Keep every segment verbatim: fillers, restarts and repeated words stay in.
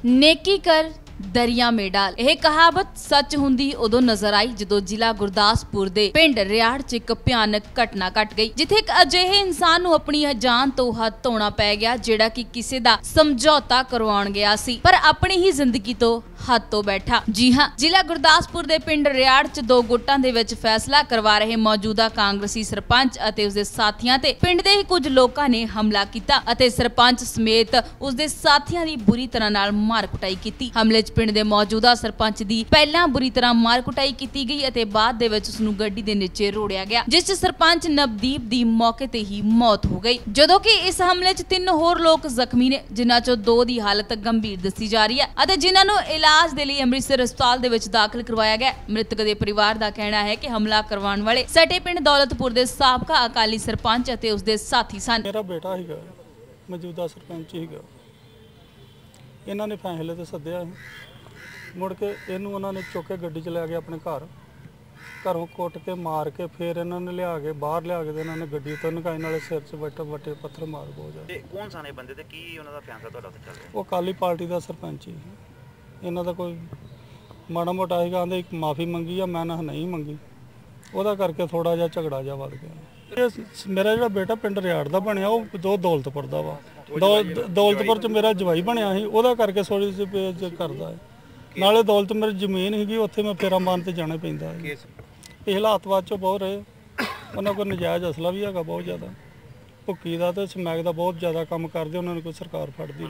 नेकी कर दरिया में डाल। यह कहावत सच हुंदी उदों नजर आई जदों जिला गुरदासपुर दे पिंड रियाड़ च एक भयानक घटना घट गई, जिथे एक अजिहे इंसान नूं अपनी जान तो हथ धोना पै गया जिहड़ा कि किसी दा समझौता करवाउण गया सी पर अपनी ही जिंदगी तो हथ तो बैठा। जी हां, जिला गुरदासपुर दे पिंड रियाड़ च दो गुटां दे विच फैसला करवा रहे मौजूदा कांग्रेसी सरपंच अते उसदे साथियां ते पिंड दे ही कुछ लोकां ने हमला कीता अते सरपंच समेत उसदे साथियां दी बुरी तरह नाल मार कुटाई कीती। हमले च पिंड दे मौजूदा सरपंच दी पहलां बुरी तरह मार कुटाई कीती गई अते बाद दे विच उसनूं गड्डी दे नीचे रोड़िया गया, जिस च सरपंच नवदीप दी मौके ते ही मौत हो गई, जदों कि इस हमले च तीन होर लोग जख्मी ने, जिन्हां चों दो दी हालत गंभीर दसी जा रही है अते जिन्हां नूं इलाज दे लई अमृतसर अस्पताल दे विच दाखिल करवाया गया। मृतक दे परिवार दा कहना है कि हमला करवाउण वाले सटे पिंड दौलतपुर दे साबका अकाली सरपंच अते उसदे साथी सन। मेरा बेटा हीगा मौजूदा सरपंच हीगा, इन्हां ने फैसले ते सद्दिया मुड़ के इनू उन्होंने चुक के गड्डी च लै गए अपने घर, घरों कुट के मार के फिर इन्होंने लिया के बाहर लिया के इन्होंने गड्डी तो नकाई नाले सिर च बटे बटे पत्थर मार बहुत ज़्यादा। कौन सा बंदे ते की उन्हां दा फैसला तुहाडा उत्थे चल रहा? वो अकाली पार्टी का सरपंच ही, इन्हां दा कोई माड़ा मोटा ही आंदे माफ़ी मंगी या मैं नहीं मंगी, वह करके थोड़ा जिहा झगड़ा जिहा वध गया। मेरा जो बेटा पिंड रियाड़ का बनया वो दो दौलतपुर का वा, दौलतपुर च मेरा जवाई बनया ही, वह करके थोड़ी सी करता है नाले दौलत मेरी जमीन हैगी, उत्थे मैं फेरा मारन ते जाना पैंदा है। पिछला अतवाद चो बहुत रहे, उन्होंने कोई नजायज़ असला भी है बहुत ज़्यादा, भुक्की का तो समैक का बहुत ज़्यादा काम करते, उन्होंने कोई सरकार फटती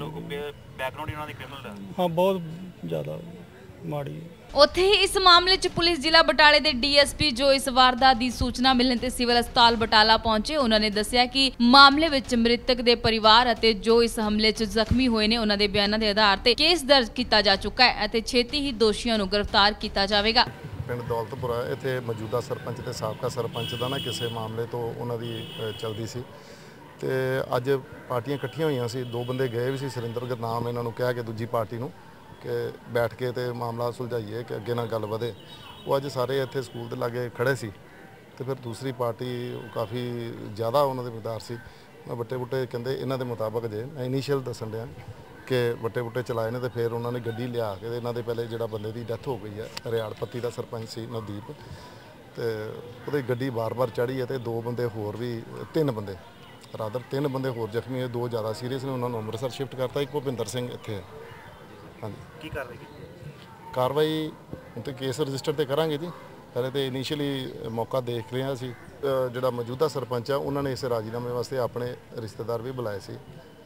हाँ बहुत ज़्यादा माड़ी। उत्थे ही इस मामले च पुलिस जिला बटाले दे डी एस पी जो इस वारदात की सूचना मिलने ते सिविल अस्पताल बटाला पहुंचे, उन्होंने दस्सिया कि मामले विच मृतक दे परिवार अते जो इस हमले च जख्मी होए ने उन्हां दे बयानां दे आधार ते केस दर्ज किया जा चुका है अते छेती ही दोषियों नूं गिरफ्तार किया जाएगा। पिंड दौलतपुरा इत्थे मौजूदा सरपंच ते साबका सरपंच दा ना किसी मामले तो उन्हां दी चलदी सी ते अज पार्टियां इकट्ठियां होईयां सी, दो बंदे गए भी सी सुरिंदर गुरनाम इन्हां नूं कह के दूजी पार्टी नूं कि बैठ के तो मामला सुलझाइए कि अगे ना गल वधे। वो अज सारे इत्थे स्कूल के लागे खड़े सी तो फिर दूसरी पार्टी काफ़ी ज़्यादा उन्होंने मकदार सी, मैं बट्टे बुट्टे कहते इन्हों के मुताबिक जे मैं इनीशियल दसन दिया कि बट्टे बुट्टे चलाए ने तो फिर उन्होंने गड्डी लिया के इन्हों के पहले जो बंदे की डैथ हो गई है रियाड़ पत्ती का सरपंच सी नवदीप, तो वो गड्डी बार बार चढ़ी है तो दो बंदे होर भी तीन बंदे रादर तीन बंदे होर जख्मी है, दो ज़्यादा सीरीयस ने, उन्होंने अमृतसर शिफ्ट करता, एक भुपिंदर सिंह इत्थे है। हाँ जी की कार्रवाई कार्रवाई तो केस रजिस्टर तो करांगे जी, पहले तो इनीशियली मौका देख रहे हैं। जोड़ा मौजूदा सरपंच है उन्होंने इस राजीनामे वास्ते अपने रिश्तेदार भी बुलाए सी।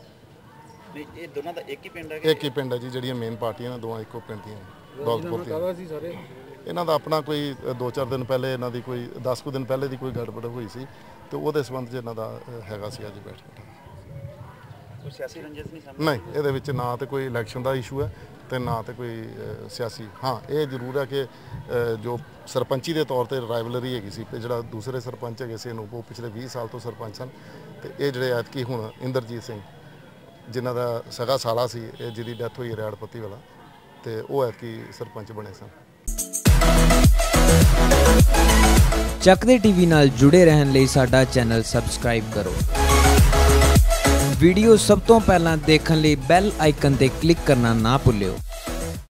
एक ही पिंड है एक ही पिंड है जी, जी मेन पार्टियां ने दोवां इको पिंड दी दौलतपुर दी। इन्हां दा अपना कोई दो चार दिन पहले इन्हां दी कोई दस कुछ दिन पहले दी कोई गड़बड़ हुई सी तो वो संबंध च इन्हां दा हैगा सी अज बैठ कोई सियासी रंजिश नहीं सामने नहीं, ਇਹਦੇ ਵਿੱਚ ਨਾ तो कोई इलैक्शन का इशू है तो ना तो कोई सियासी। हाँ ये जरूर है कि जो सरपंची के तौर पर राइवलरी हैगी सी, जो दूसरे सरपंच है सी वो पिछले बीस साल तो सरपंच सन, तो ये जोड़े ऐतकी हुण इंद्रजीत सिंह जिन्हों का सगा साला सी जिहदी डैथ हुई रियाड़ पत्ती वाला, तो वो ऐतकी सरपंच बने सन। ਚੱਕਦੇ ਟੀਵੀ ਨਾਲ जुड़े रहने ਲਈ ਸਾਡਾ चैनल सबसक्राइब करो। वीडियो सब तो पहला देखने ਲਈ बेल आइकन ते क्लिक करना ना भूलियो।